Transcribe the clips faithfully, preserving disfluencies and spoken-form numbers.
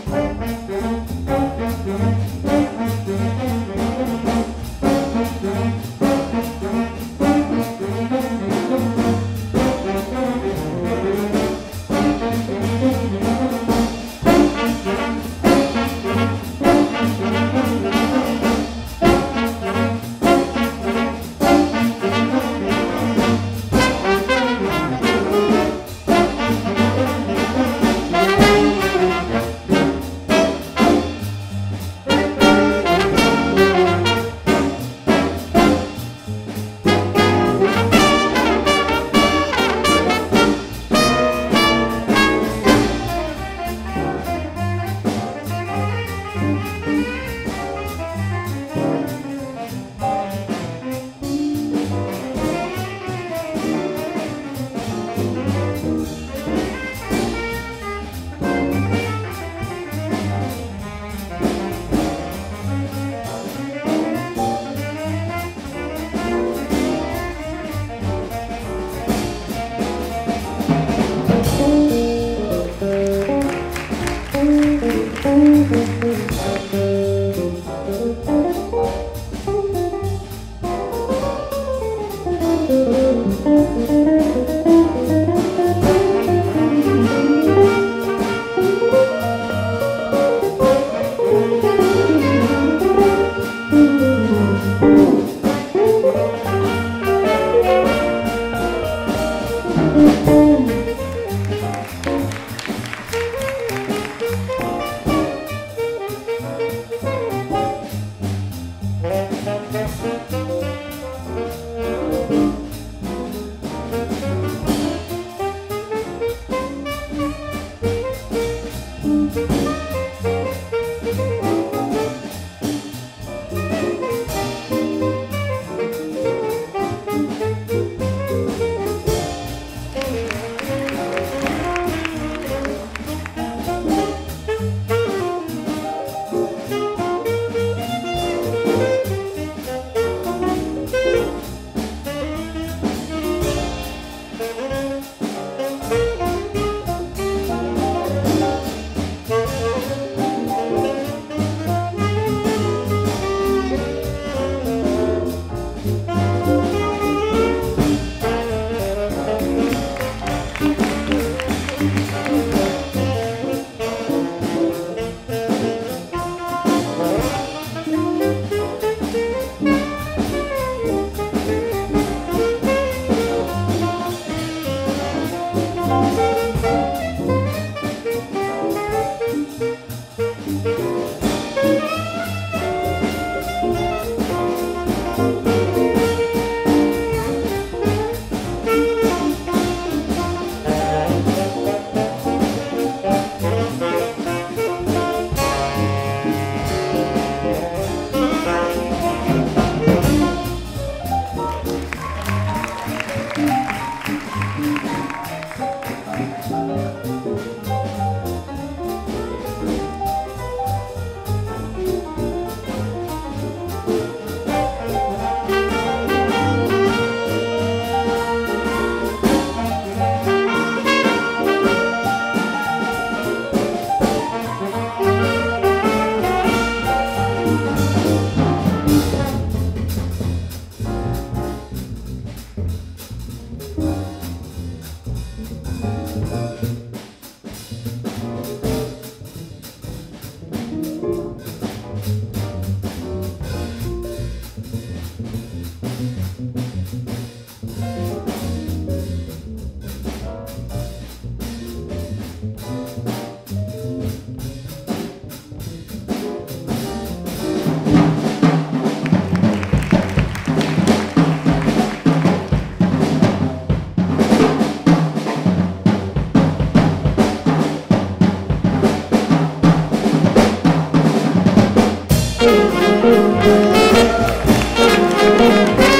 Thank you.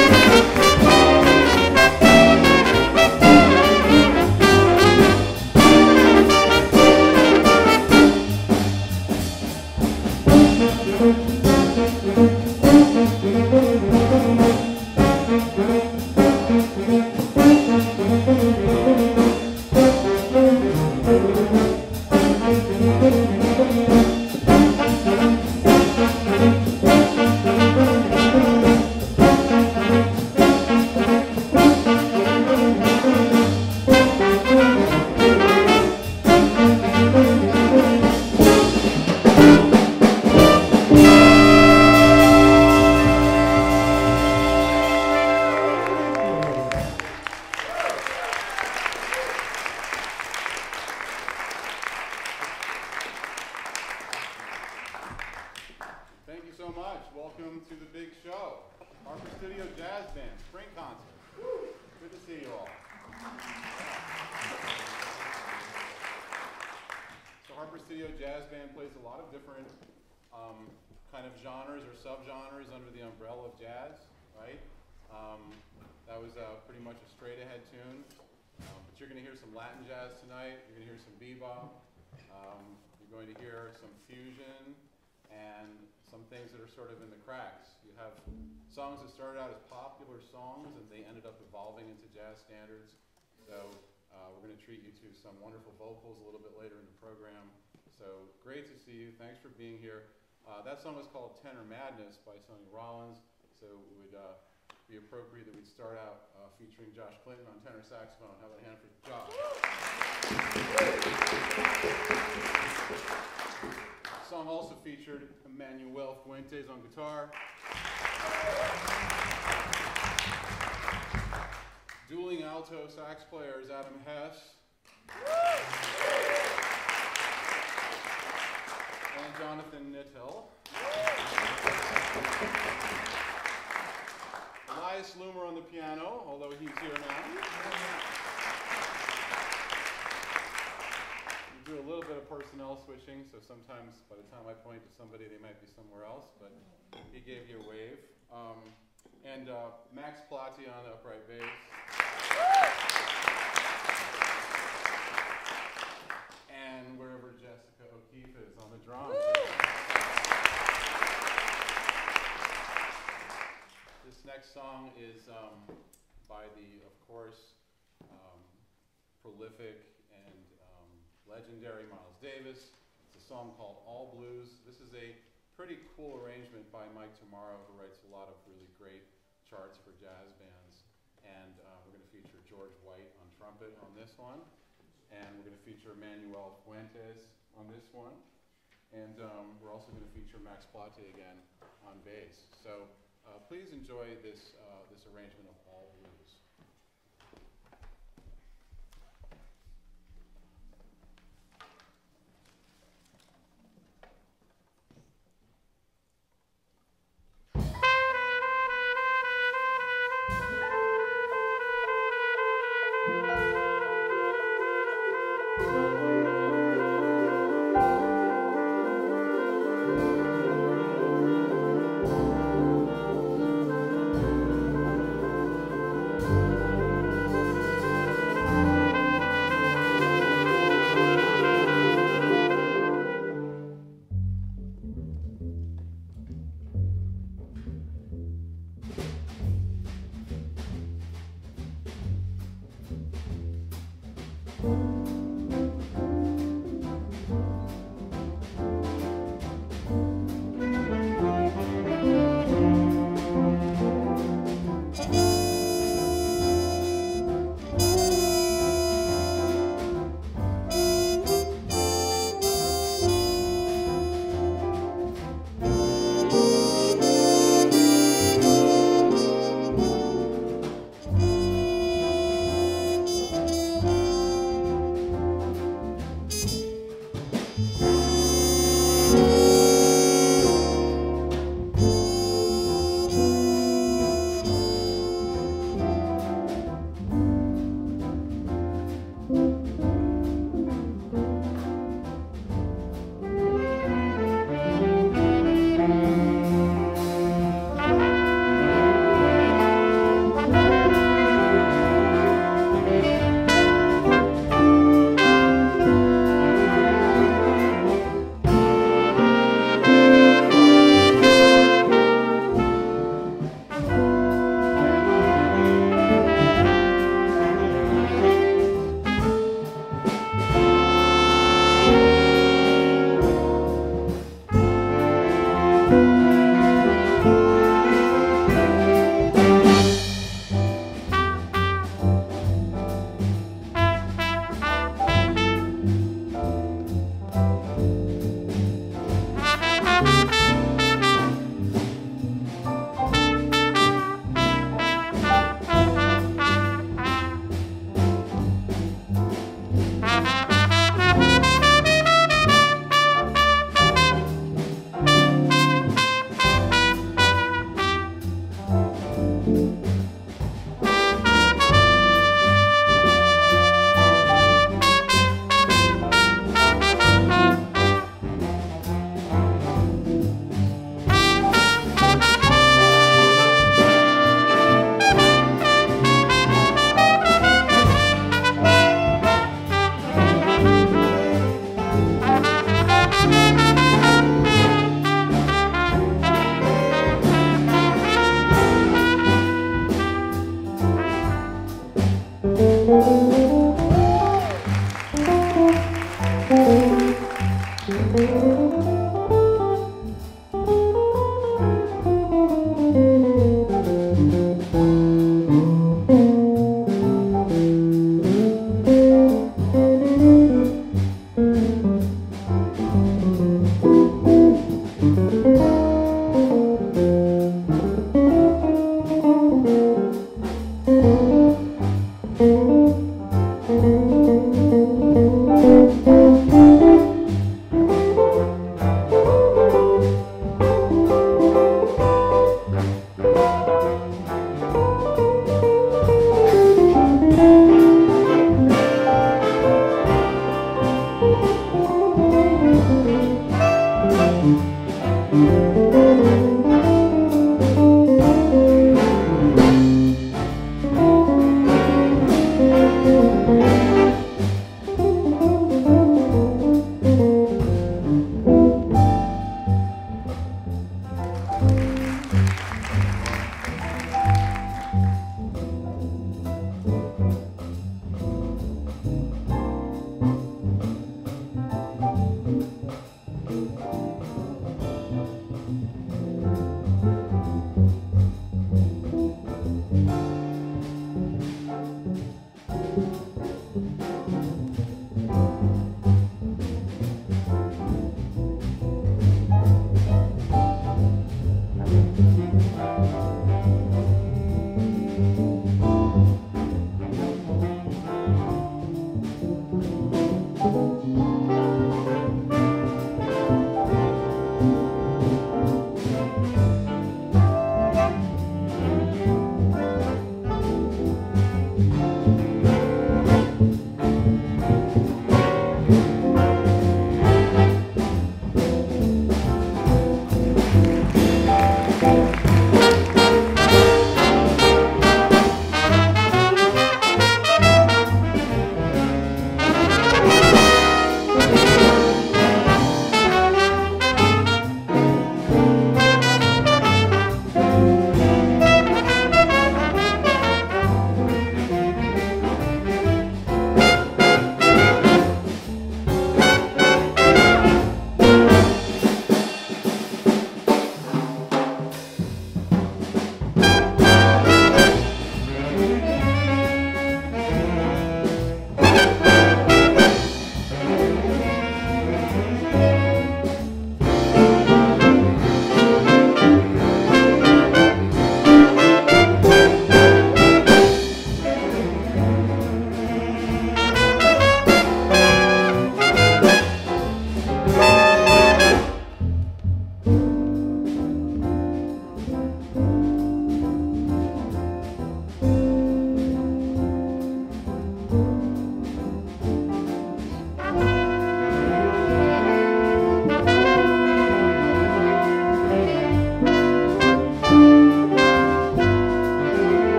Band spring concert. Good to see you all. So Harpur Studio Jazz Band plays a lot of different um, kind of genres or subgenres under the umbrella of jazz, right? Um, that was uh, pretty much a straight ahead tune. Um, but you're going to hear some Latin jazz tonight. You're going to hear some bebop. Um, you're going to hear some fusion and some things that are sort of in the cracks. You have songs that started out as popular songs and they ended up evolving into jazz standards. So uh, we're going to treat you to some wonderful vocals a little bit later in the program. So great to see you. Thanks for being here. Uh, that song is called Tenor Madness by Sonny Rollins. So it would uh, be appropriate that we'd start out uh, featuring Josh Clinton on tenor saxophone. How about a hand for Josh? The song also featured Emmanuel Fuentes on guitar. Dueling alto sax players Adam Hess. And Jonathan Nittel. Elias Loomer on the piano, although he's here now. We do a little bit of personnel switching, so sometimes by the time I point to somebody, they might be somewhere else, but he gave you a wave. Um, and uh, Max Platti on the upright bass. And wherever Jessica O'Keefe is on the drums. This next song is um, by the, of course, um, prolific and um, legendary Miles Davis. It's a song called All Blues. This is a pretty cool arrangement by Mike Tomorrow, who writes a lot of really great charts for jazz bands. And uh, we're going to feature George White on trumpet on this one. And we're going to feature Manuel Fuentes on this one. And um, we're also going to feature Max Platti again on bass. So uh, please enjoy this, uh, this arrangement of All Blues.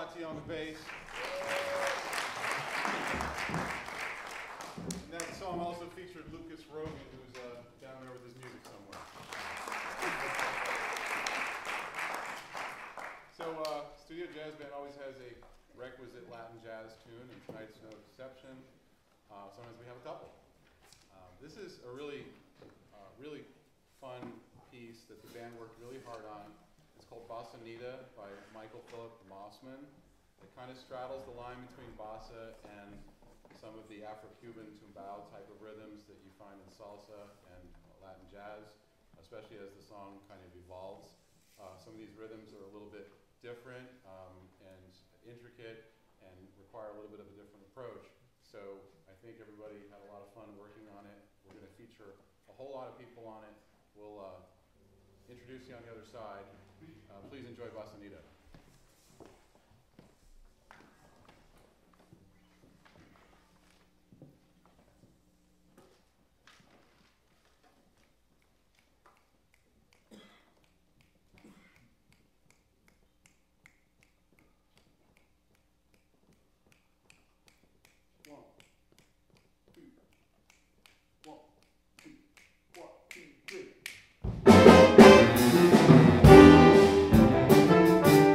Tati on the bass. And that song also featured Lucas Rogan, who's uh, down there with his music somewhere. So uh, Studio Jazz Band always has a requisite Latin jazz tune, and tonight's no exception. Uh, sometimes we have a couple. Um, this is a really, uh, really fun piece that the band worked really hard on. It's called Bossa Nida by Michael Philip Mossman. It kind of straddles the line between bossa and some of the Afro-Cuban tumbao type of rhythms that you find in salsa and Latin jazz, especially as the song kind of evolves. Uh, some of these rhythms are a little bit different um, and intricate and require a little bit of a different approach. So I think everybody had a lot of fun working on it. We're going to feature a whole lot of people on it. We'll uh, introduce you on the other side. Uh, please enjoy Bossa Nida. Thank you.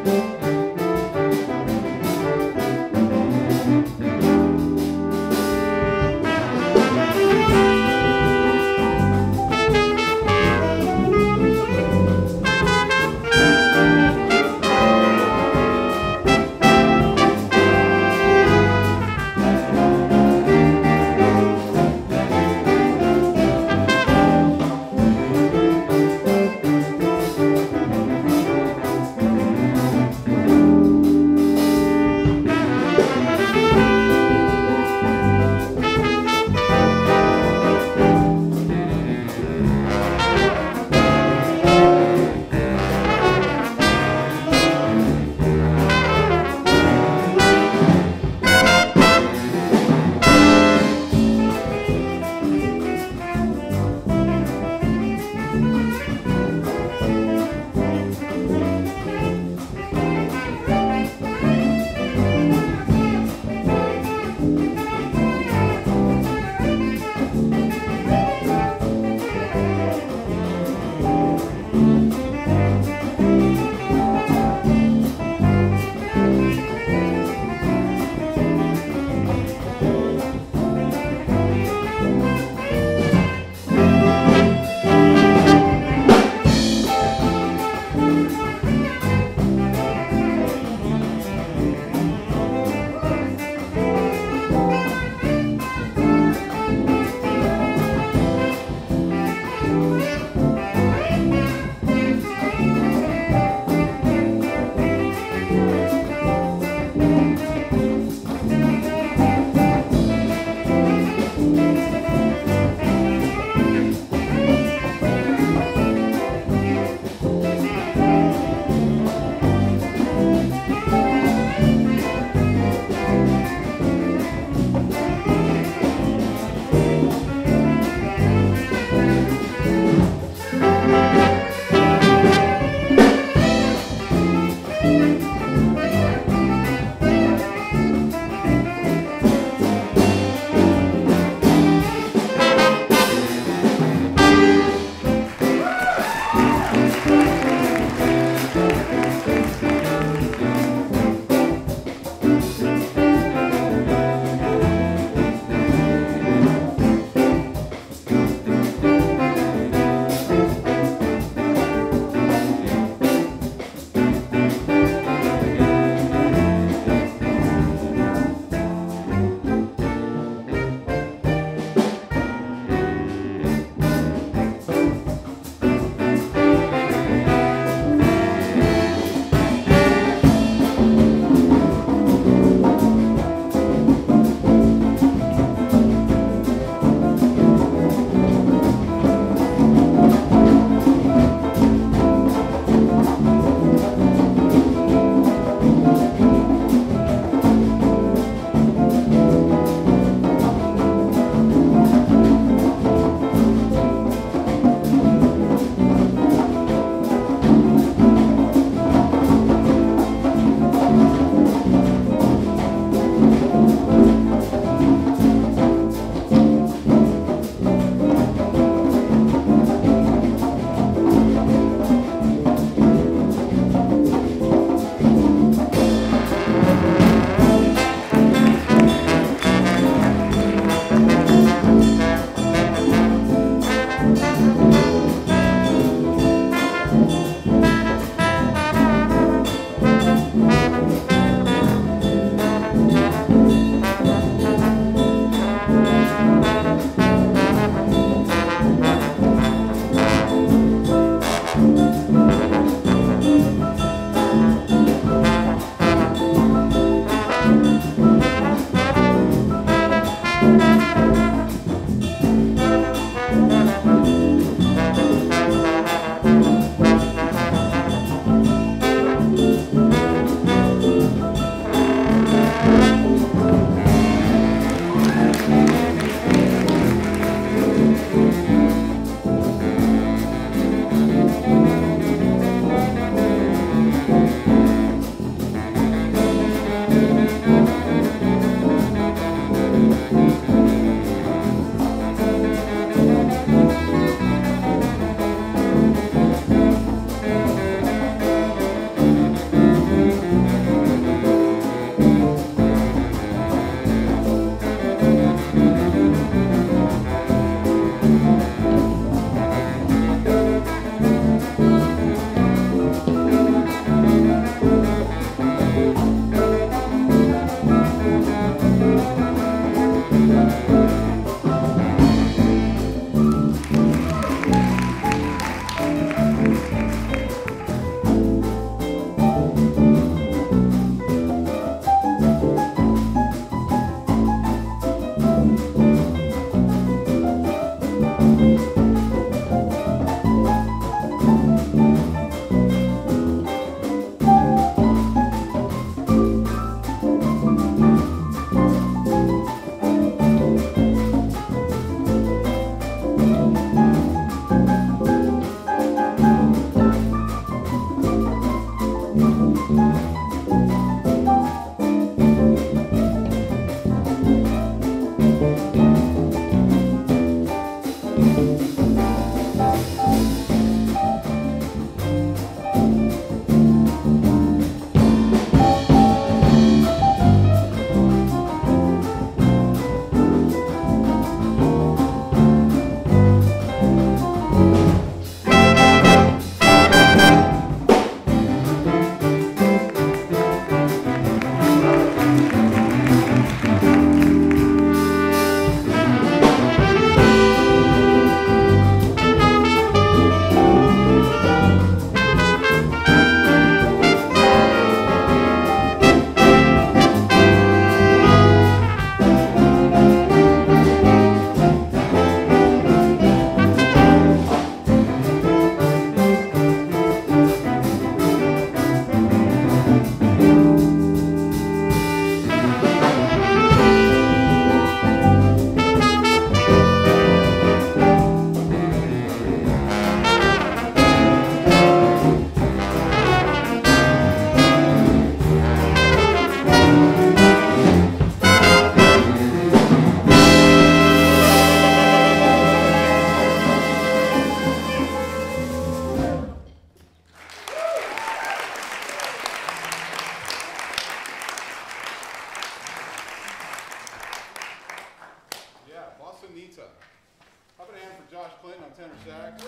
Salsa-nita. How about a hand for Josh Clinton on tenor sax?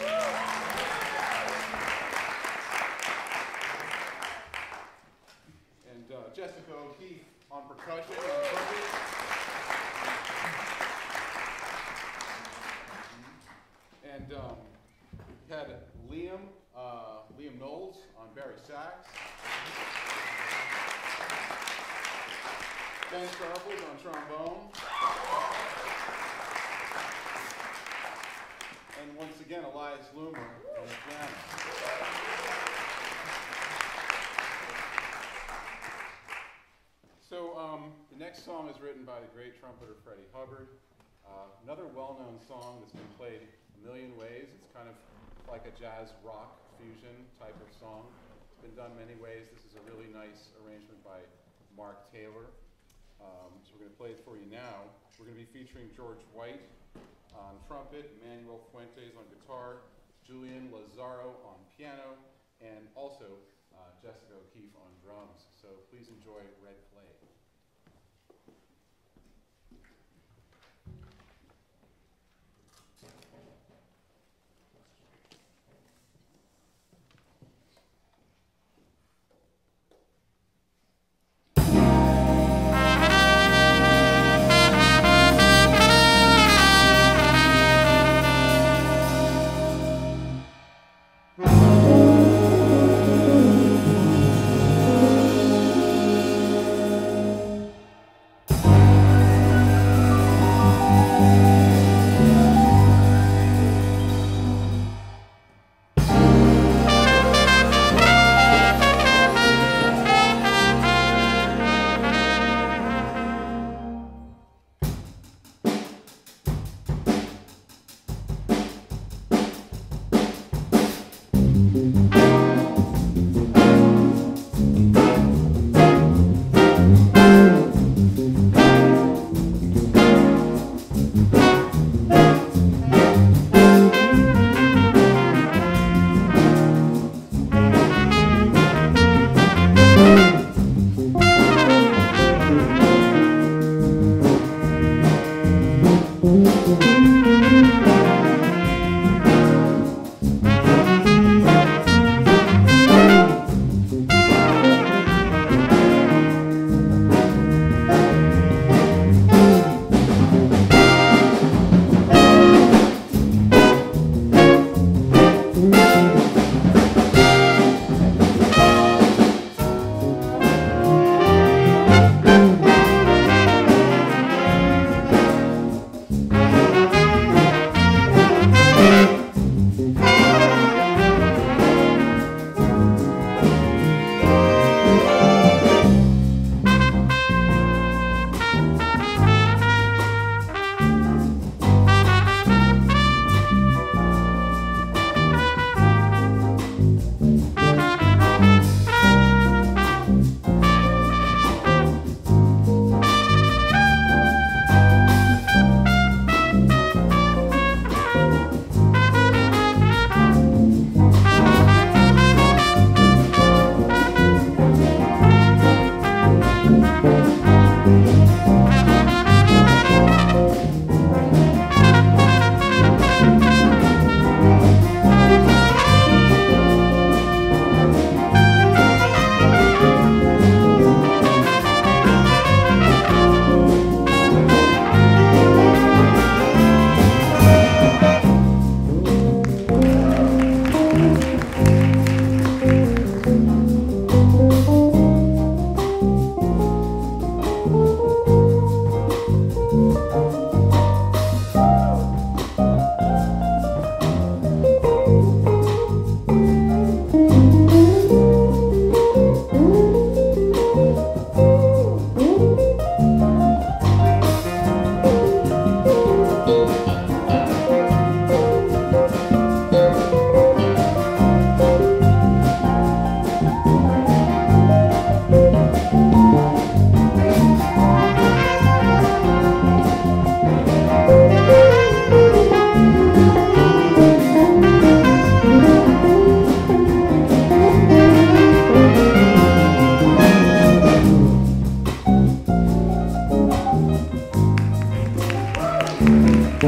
And uh, Jessica O'Keefe on percussion and trumpet. And um, we had Liam, uh, Liam Knowles on Barry sax. Ben Sharples on trombone. And once again, Elias Loomer on the piano. So um, the next song is written by the great trumpeter Freddie Hubbard. Uh, another well-known song that's been played a million ways. It's kind of like a jazz rock fusion type of song. It's been done many ways. This is a really nice arrangement by Mark Taylor. Um, so we're going to play it for you now. We're going to be featuring George White on trumpet, Manuel Fuentes on guitar, Julian Lazaro on piano, and also uh, Jessica O'Keefe on drums. So please enjoy Red Clay. Thank you.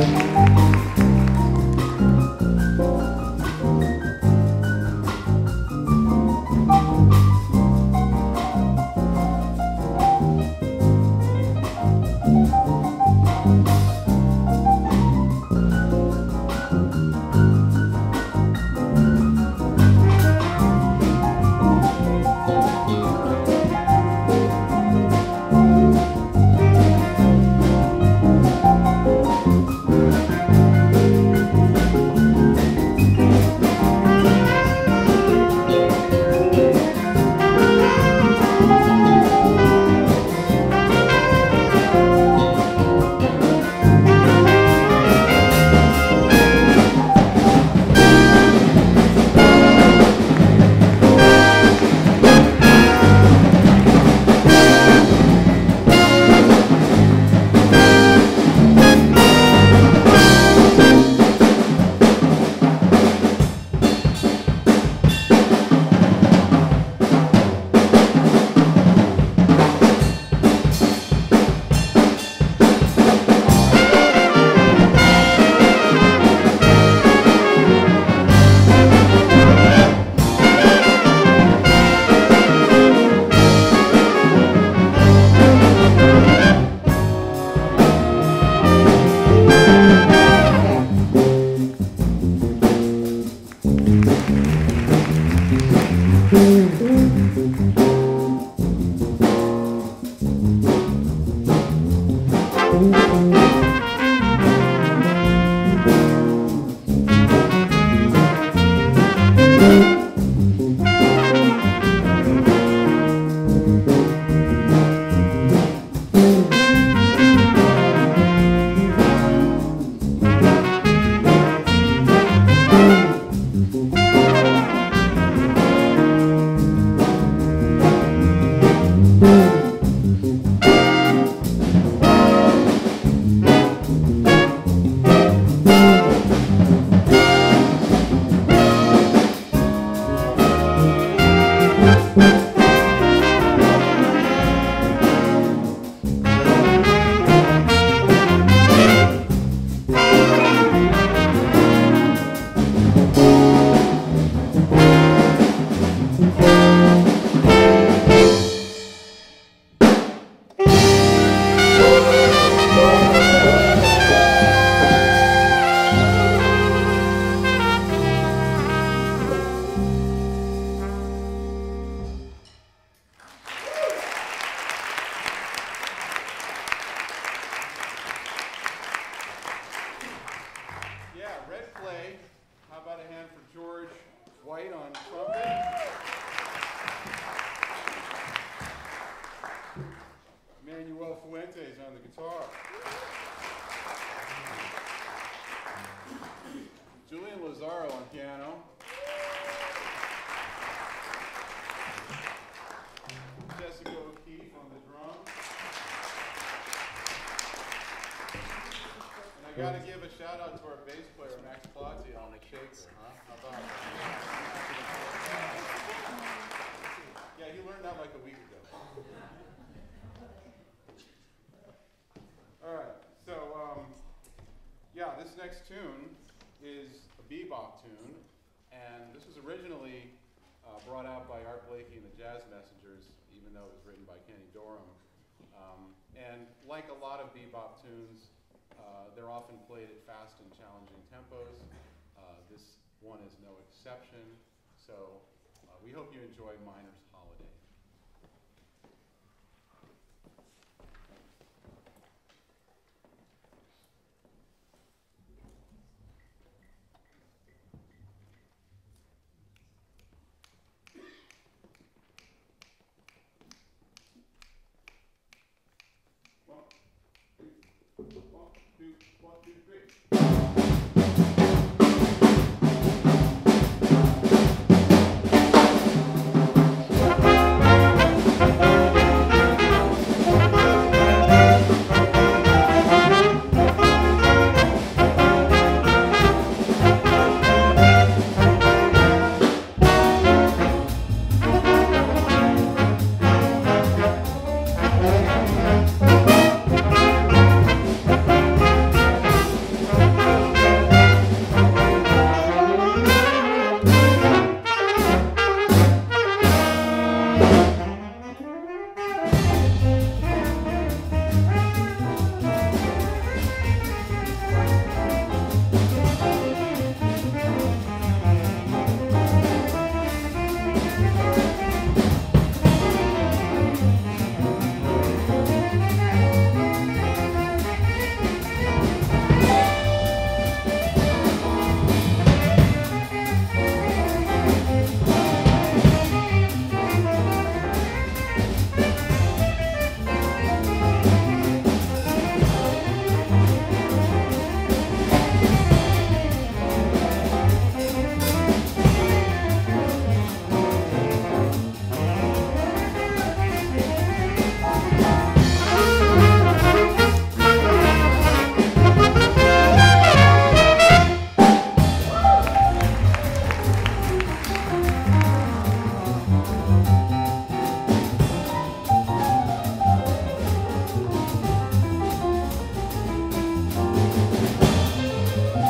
Gotta give a shout out to our bass player, Max Plotzi, on the shaker, huh? How about that? Yeah, he learned that like a week ago. All right, so, um, yeah, this next tune is a bebop tune, and this was originally uh, brought out by Art Blakey and the Jazz Messengers, even though it was written by Kenny Dorham. Um, and like a lot of bebop tunes, Uh, they're often played at fast and challenging tempos. Uh, this one is no exception. So uh, we hope you enjoy Miner's Holiday.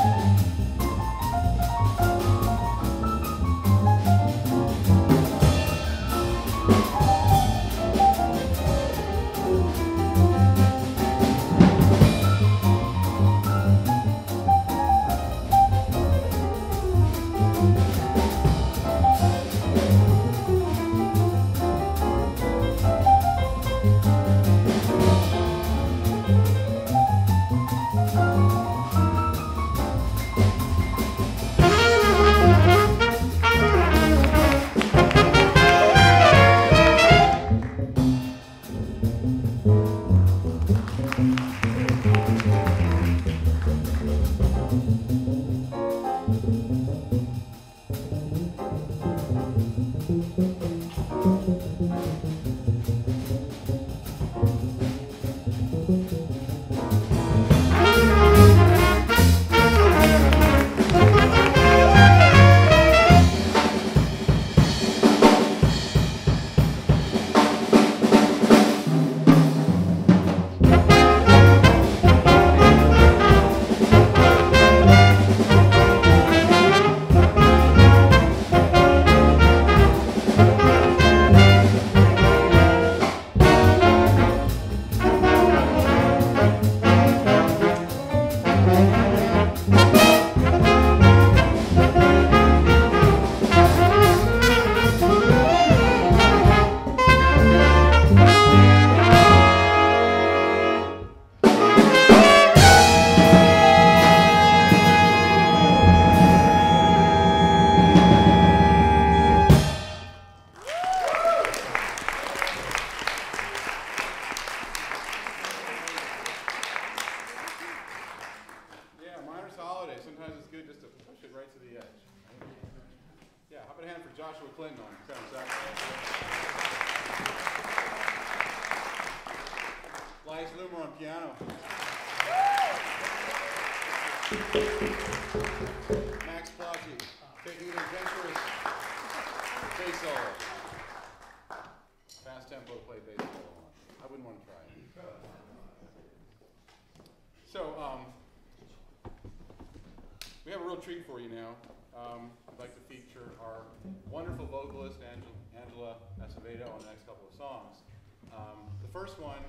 Treat for you now. Um, I'd like to feature our wonderful vocalist, Angela, Angela Acevedo, on the next couple of songs. Um, the first one,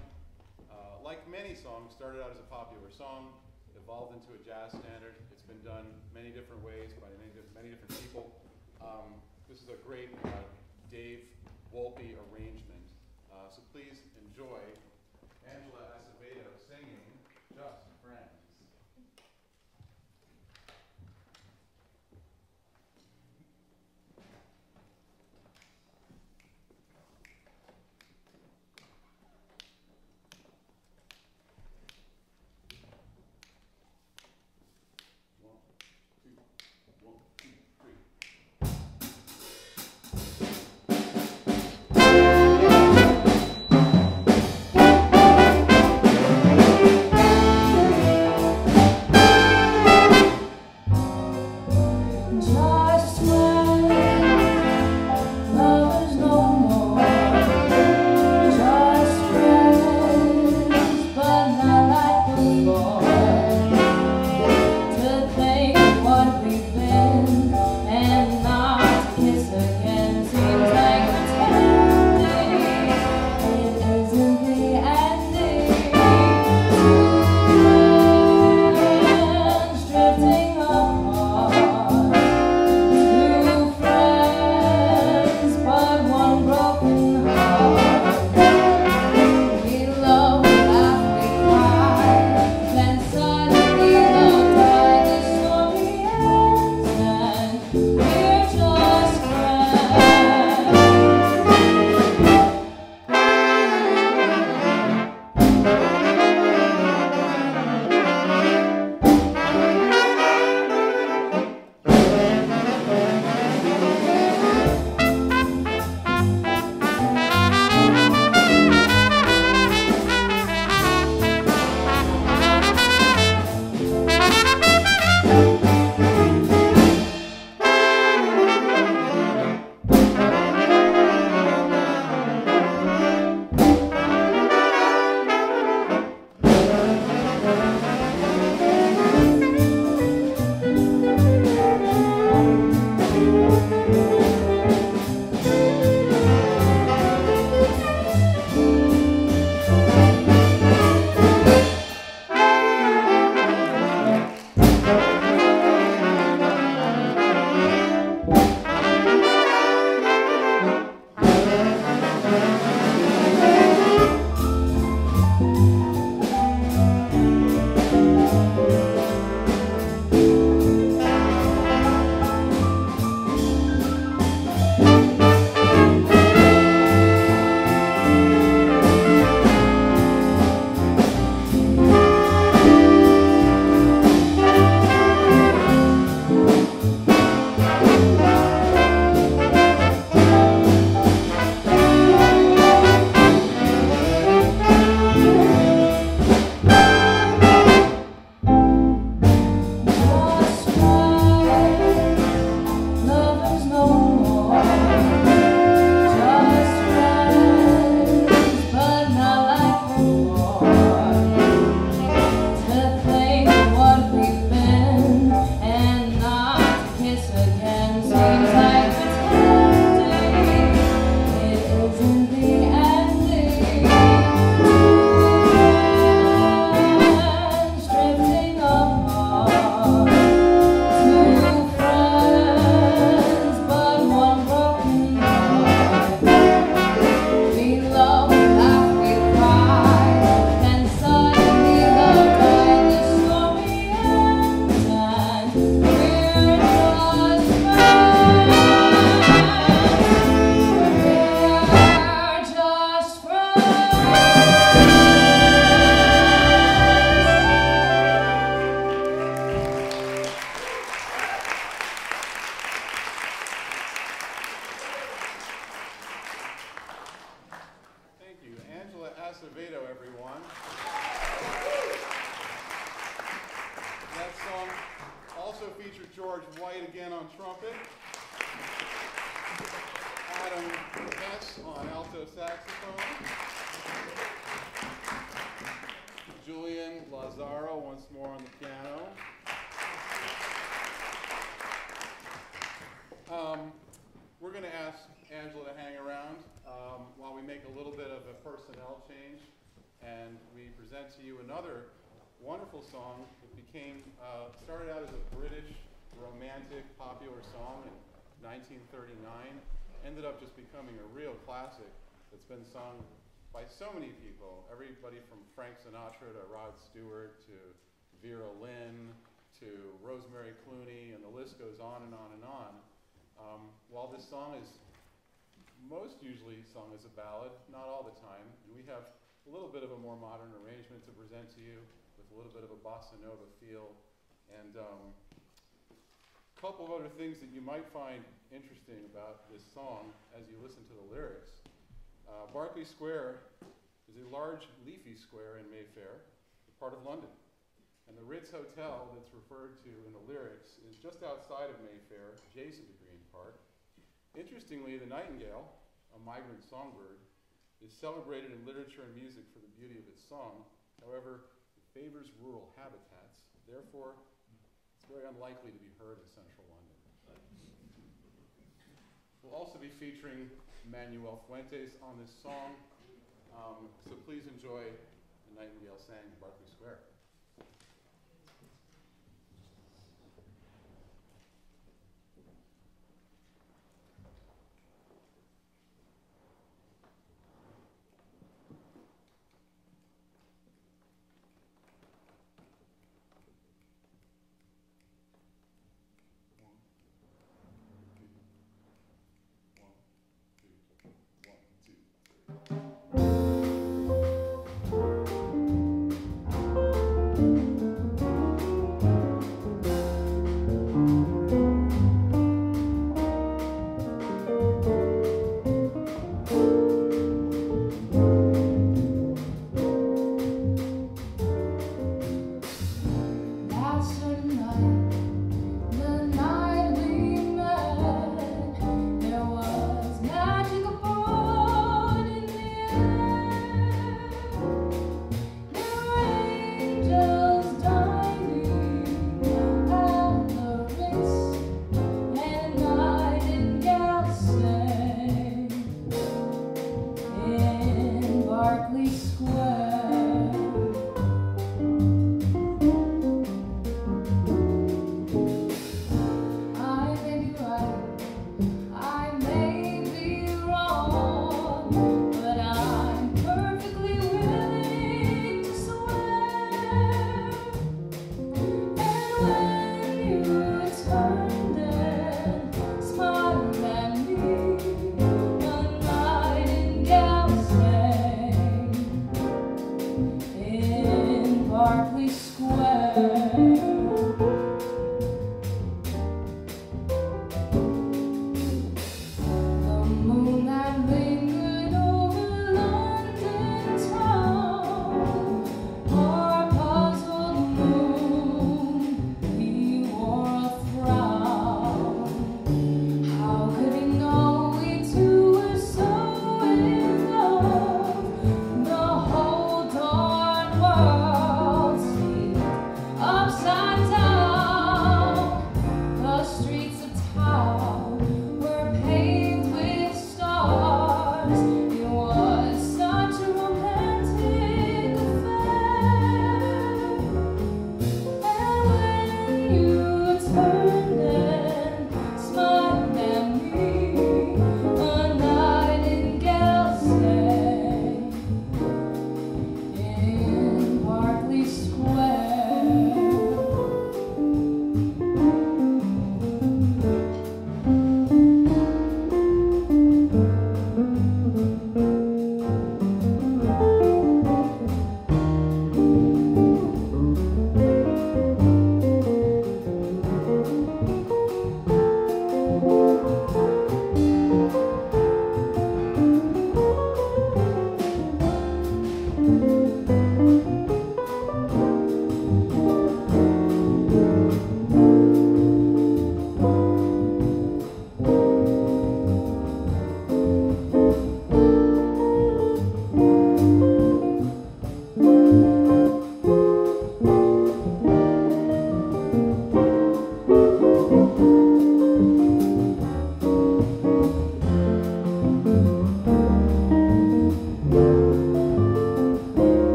uh, like many songs, started out as a popular song, evolved into a jazz standard. It's been done many different ways by many, many different people. Um, this is a great uh, Dave Wolpe arrangement. Uh, so please enjoy Angela Acevedo singing Just Friends. Thank feature George White again on trumpet, Adam Hess on alto saxophone, Julian Lazaro once more on the piano. Um, we're going to ask Angela to hang around um, while we make a little bit of a personnel change, and we present to you another wonderful song that became, uh, started out as a British romantic popular song in nineteen thirty-nine, ended up just becoming a real classic that's been sung by so many people, everybody from Frank Sinatra to Rod Stewart to Vera Lynn to Rosemary Clooney, and the list goes on and on and on. Um, while this song is most usually sung as a ballad, not all the time, and we have a little bit of a more modern arrangement to present to you with a little bit of a bossa nova feel, and um, a couple of other things that you might find interesting about this song as you listen to the lyrics. Uh, Berkeley Square is a large leafy square in Mayfair, part of London. And the Ritz Hotel that's referred to in the lyrics is just outside of Mayfair, adjacent to Green Park. Interestingly, the nightingale, a migrant songbird, is celebrated in literature and music for the beauty of its song. However, it favors rural habitats. Therefore, it's very unlikely to be heard in central London. We'll also be featuring Manuel Fuentes on this song, um, so please enjoy The Nightingale Sang in Berkeley Square. Thank you.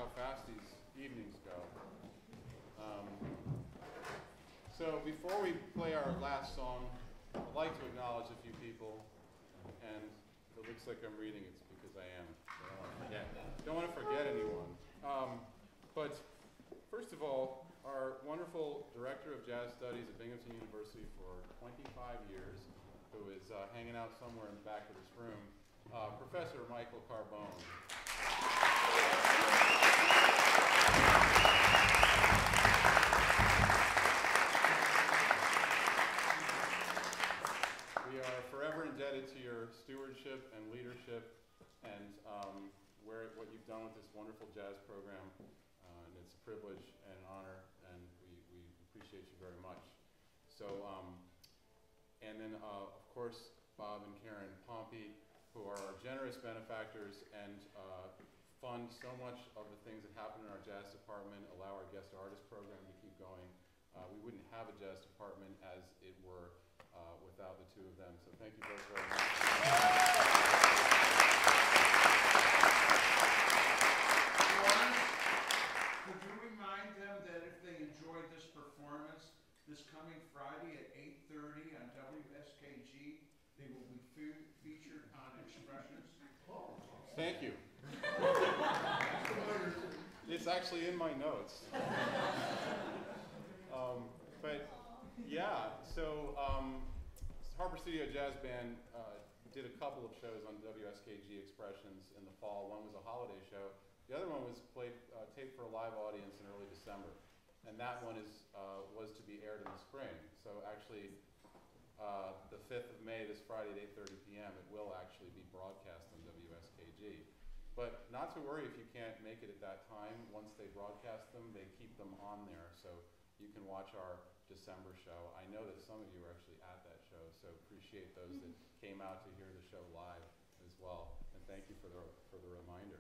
how fast these evenings go. Um, so before we play our last song, I'd like to acknowledge a few people, and if it looks like I'm reading, it's because I am. So I don't want to forget, don't want to forget anyone. Um, but first of all, our wonderful Director of Jazz Studies at Binghamton University for twenty-five years, who is uh, hanging out somewhere in the back of this room, uh, Professor Michael Carbone. We are forever indebted to your stewardship and leadership and um, where, what you've done with this wonderful jazz program. Uh, and it's a privilege and an honor, and we, we appreciate you very much. So, um, and then uh, of course, Bob and Karen Pompey, who are our generous benefactors and uh, fund so much of the things that happen in our jazz department, allow our guest artist program to keep going. Uh, we wouldn't have a jazz department as it were uh, without the two of them. So thank you both very much. Could you remind them that if they enjoyed this performance this coming Friday at eight thirty on W S K G, they will be fe featured on Expressions? Thank you. It's actually in my notes. um, but yeah, so um, Harpur Studio Jazz Band uh, did a couple of shows on W S K G Expressions in the fall. One was a holiday show. The other one was played, uh, taped for a live audience in early December. And that one is, uh, was to be aired in the spring. So actually, uh, the fifth of May, this Friday at eight thirty p m, it will actually be broadcast on W S K G. But not to worry if you can't make it at that time. Once they broadcast them, they keep them on there. So you can watch our December show. I know that some of you are actually at that show, so appreciate those that came out to hear the show live as well. And thank you for the, for the reminder.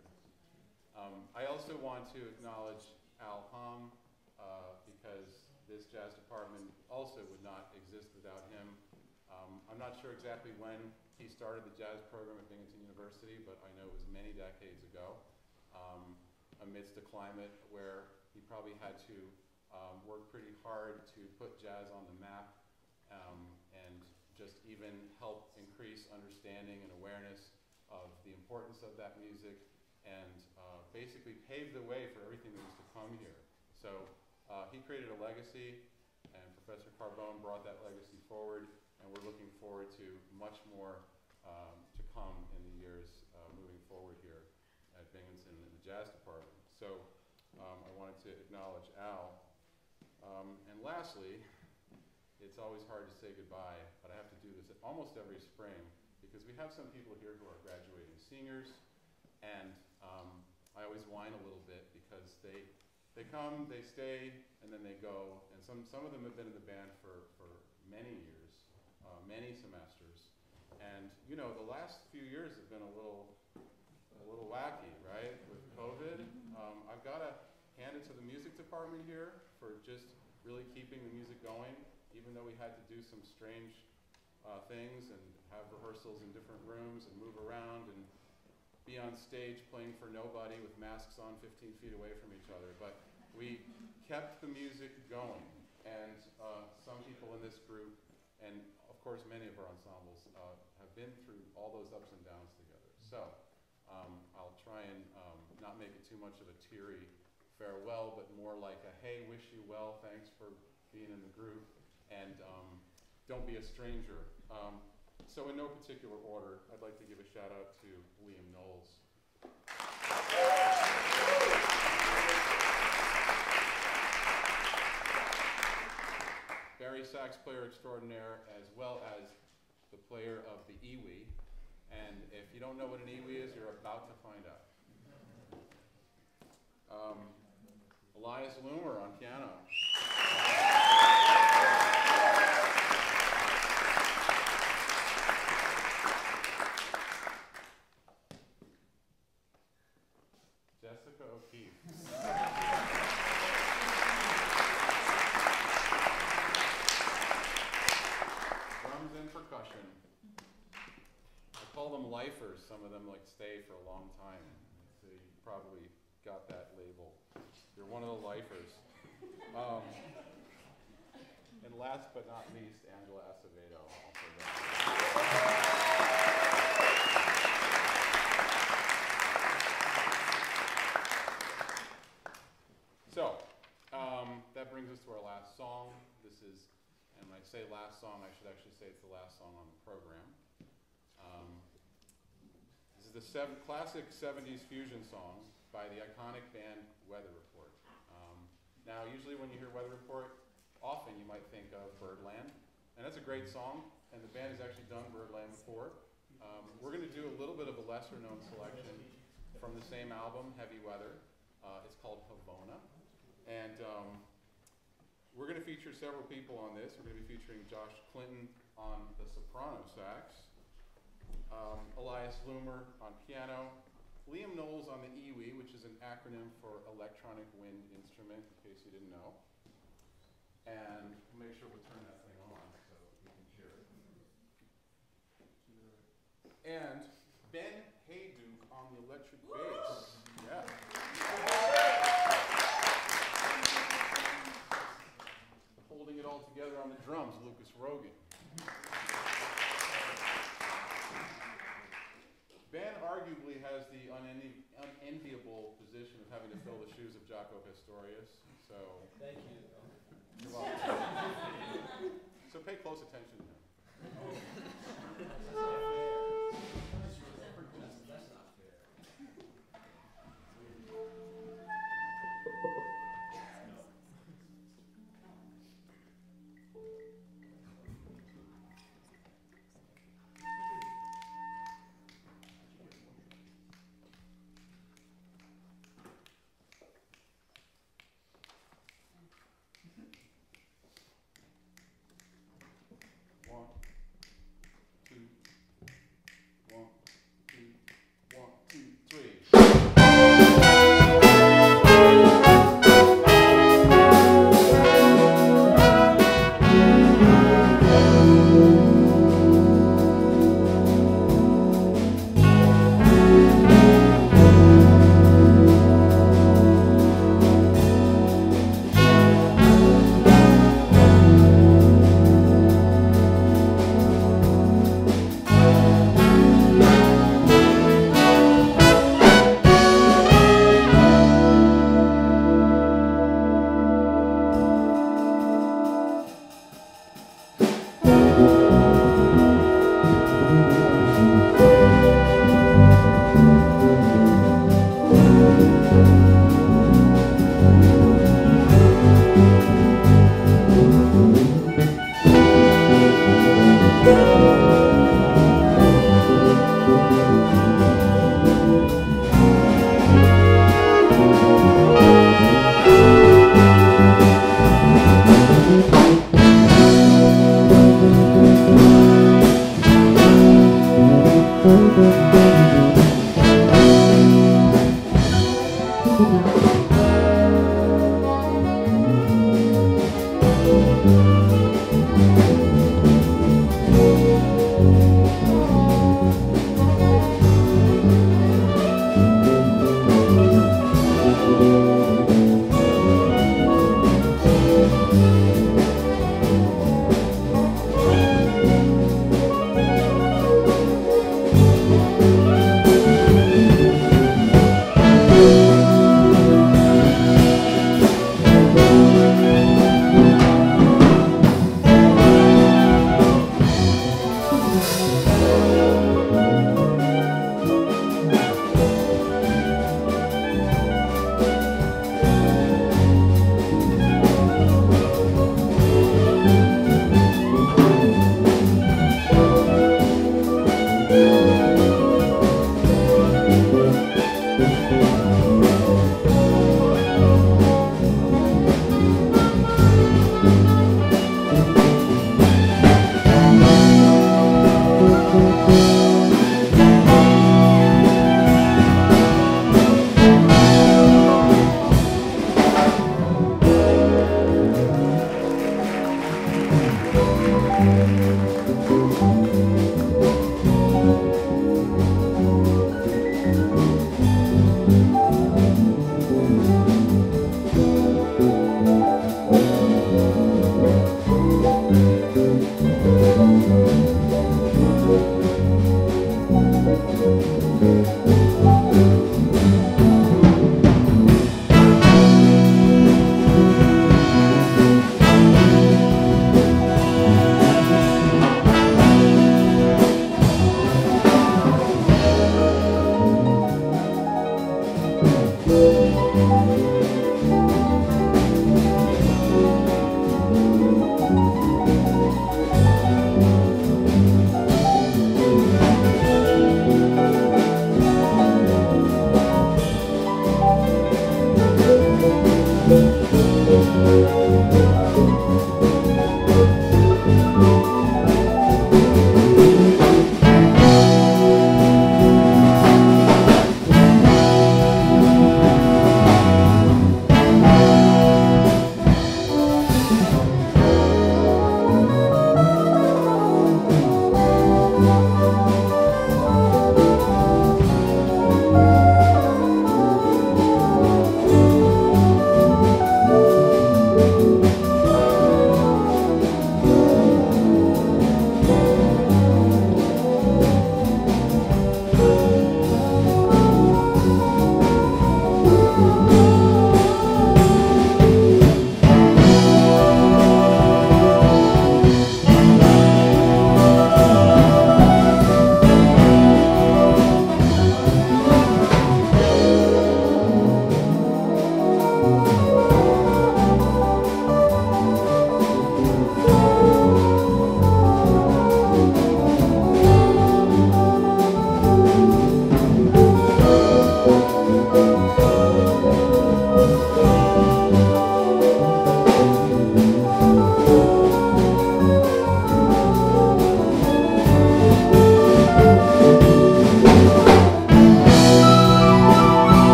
Um, I also want to acknowledge Al Hom, uh, because this jazz department also would not exist without him. Um, I'm not sure exactly when he started the jazz program at Binghamton University, but I know it was many decades ago, um, amidst a climate where he probably had to um, work pretty hard to put jazz on the map um, and just even help increase understanding and awareness of the importance of that music, and uh, basically paved the way for everything that was to come here. So uh, he created a legacy, and Professor Carbone brought that legacy forward, and we're looking forward to much more um, to come in the years uh, moving forward here at Binghamton in the jazz department. So um, I wanted to acknowledge Al. Um, and lastly, it's always hard to say goodbye, but I have to do this almost every spring because we have some people here who are graduating seniors, and um, I always whine a little bit because they they come, they stay, and then they go. And some some of them have been in the band for for many years, uh, many semesters. And you know, the last few years have been a little a little wacky, right? With COVID, um, I've got to hand it to the music department here for just really keeping the music going, even though we had to do some strange uh, things and have rehearsals in different rooms and move around and be on stage playing for nobody with masks on fifteen feet away from each other. But we kept the music going. And uh, some people in this group, and of course many of our ensembles, uh, have been through all those ups and downs together. So um, I'll try and um, not make it too much of a teary farewell, but more like a, hey, wish you well, thanks for being in the group, and um, don't be a stranger. Um, So in no particular order, I'd like to give a shout out to William Knowles. Barry sax player extraordinaire, as well as the player of the iwi. And if you don't know what an iwi is, you're about to find out. Um, Elias Loomer on piano. Jessica O'Keefe. Drums and percussion. I call them lifers. Some of them like stay for a long time. So you probably got that label. You're one of the lifers. Um, and last but not least, Angela Acevedo. Also there. So, um, that brings us to our last song. This is, and when I say last song, I should actually say it's the last song on the program. Um, this is the seven, classic seventies fusion song by the iconic band Weather Report. Um, now, usually when you hear Weather Report, often you might think of Birdland, and that's a great song, and the band has actually done Birdland before. Um, we're going to do a little bit of a lesser-known selection from the same album, Heavy Weather. Uh, it's called Havona. And um, we're going to feature several people on this. We're going to be featuring Josh Clinton on the soprano sax, um, Elias Loomer on piano, Liam Knowles on the E W I, which is an acronym for Electronic Wind Instrument, in case you didn't know. And make sure we turn that thing on so you can hear it. And Ben Hayduke on the electric bass. Yeah. Holding it all together on the drums, Lucas Rogan. Ben arguably has the unenvi unenviable position of having to fill the shoes of Jaco Pastorius. So thank you. You're welcome. So pay close attention to him. That's not fair. That's not fair. One, two, one, two, one, two, three.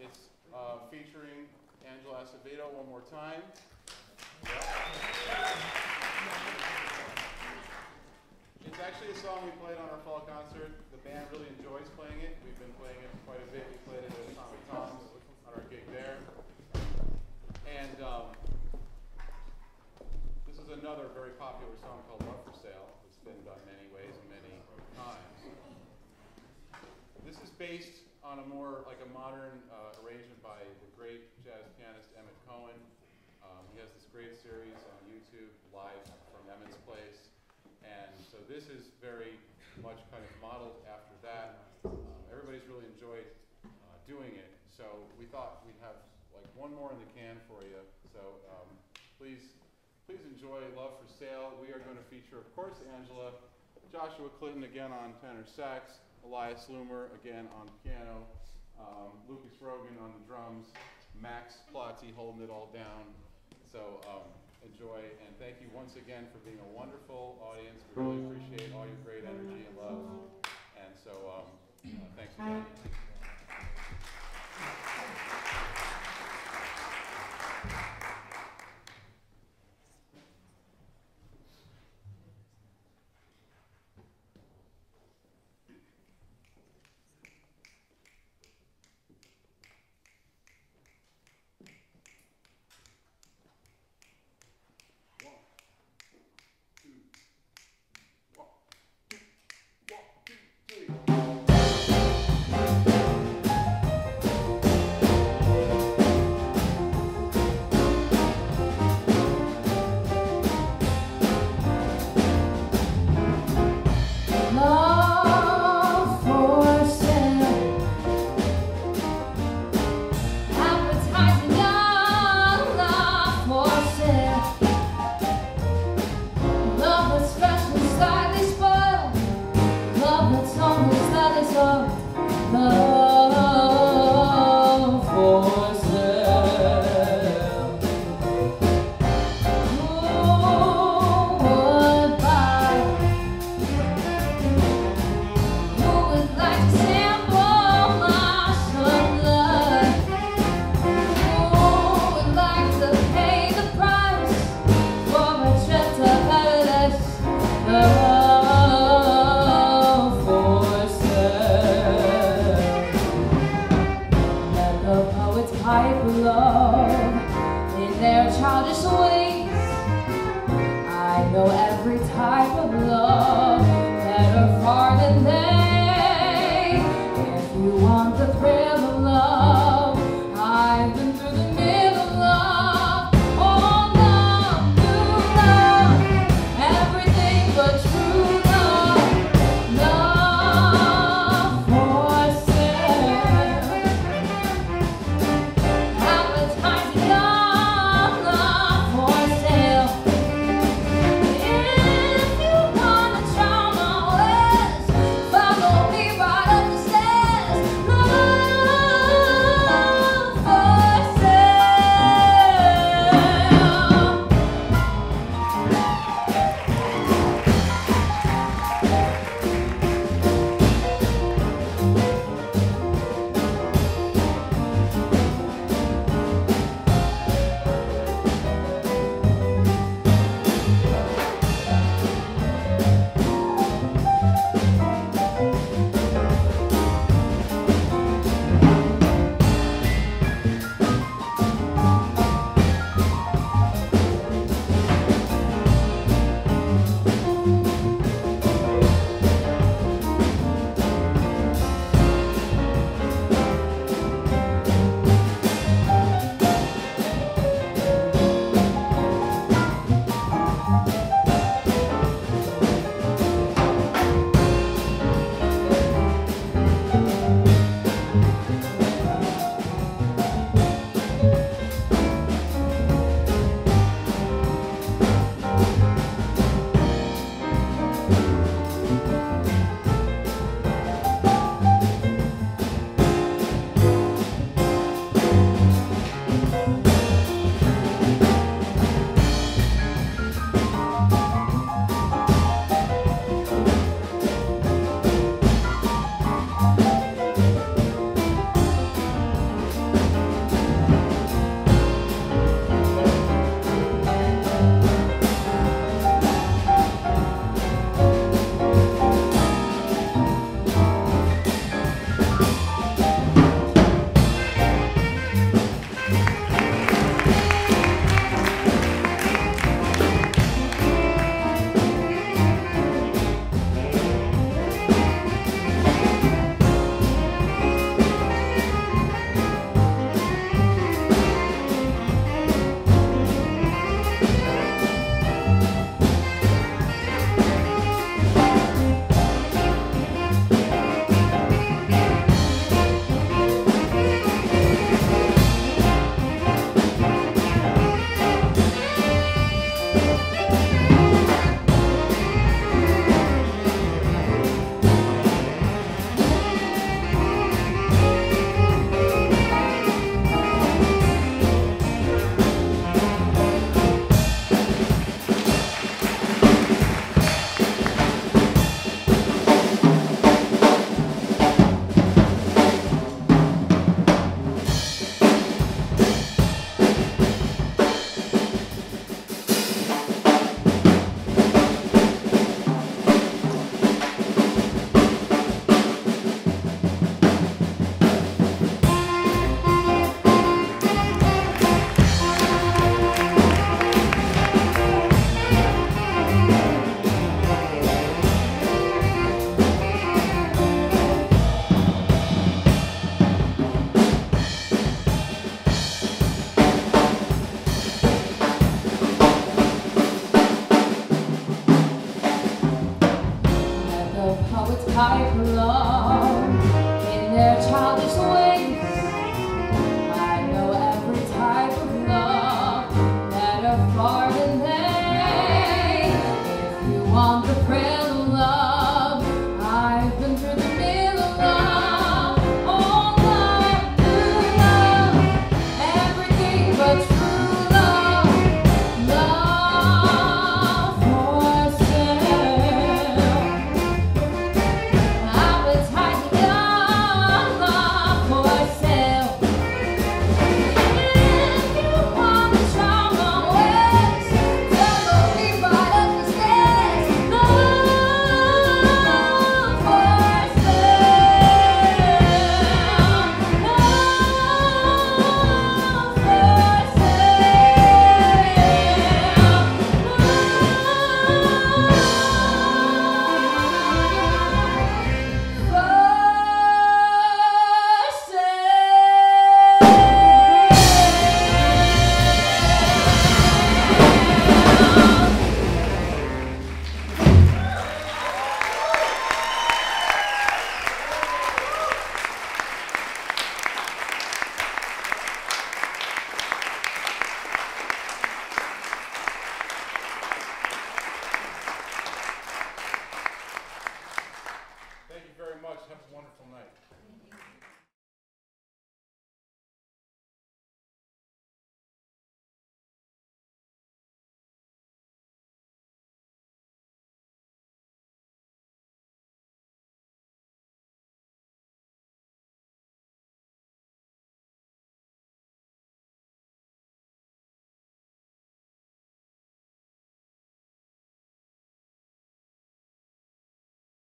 It's uh, featuring Angela Acevedo one more time. It's actually a song we played on our fall concert. The band really enjoys playing it. We've been playing it quite a bit. We played it at Tommy Tom's on our gig there. And um, this is another very popular song called Love for Sale. It's been done many ways and many times. This is based on a more, like a modern uh, arrangement by the great jazz pianist Emmett Cohen. Um, he has this great series on YouTube, Live from Emmett's Place. And so this is very much kind of modeled after that. Um, everybody's really enjoyed uh, doing it. So we thought we'd have like one more in the can for you. So um, please, please enjoy Love for Sale. We are going to feature, of course, Angela, Joshua Clinton again on tenor sax, Elias Loomer again on piano, um, Lucas Rogan on the drums, Max Plotty holding it all down. So um, enjoy, and thank you once again for being a wonderful audience. We really appreciate all your great energy and love. And so um, uh, thanks again. Childish way.